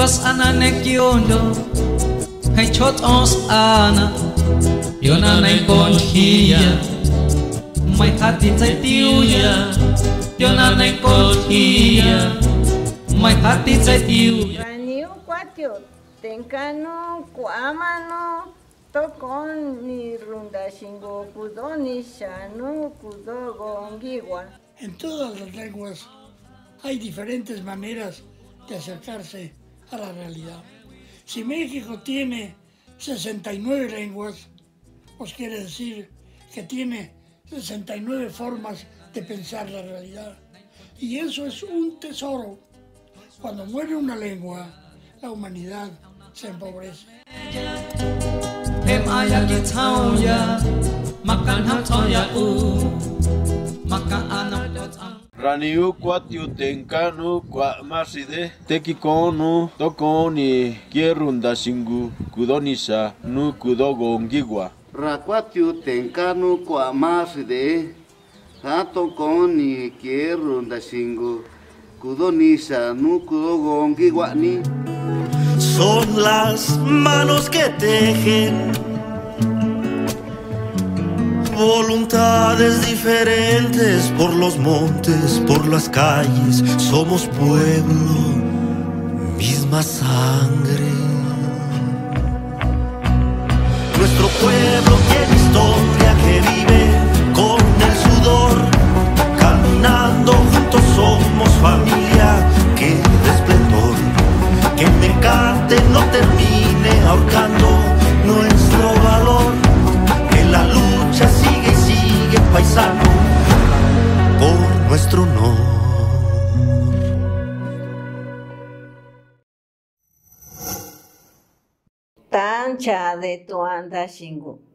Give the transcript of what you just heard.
Dios anane kiondo hay chot os ana yona nai konhia mai hati tsai tiuya yona nai konhia mai hati tsai tiuya Raniu cuatio tencano cuamano tocon ni runda shingo kudoni shanu kudogo ongiwa. En todas las lenguas hay diferentes maneras de acercarse a la realidad. Si México tiene 69 lenguas, pues quiere decir que tiene 69 formas de pensar la realidad. Y eso es un tesoro. Cuando muere una lengua, la humanidad se empobrece. Raniu cuatiu tencanu cua maside tekikonu tokoni kierunda singu kudonisa nu kudogo ongiwa. Racuatiu tencanu cua maside tokoni kierunda singu kudonisa nu kudogo ongiwa ni. Son las manos que tejen voluntades diferentes por los montes, por las calles. Somos pueblo, misma sangre. Nuestro pueblo tiene historia que vive con el sudor. Caminando juntos somos familia. Qué esplendor, que el mecate no termine ahorcando nuestro valor. Que la lucha sigue y sigue, paisano, por nuestro honor. Tancha de tu anda shingo.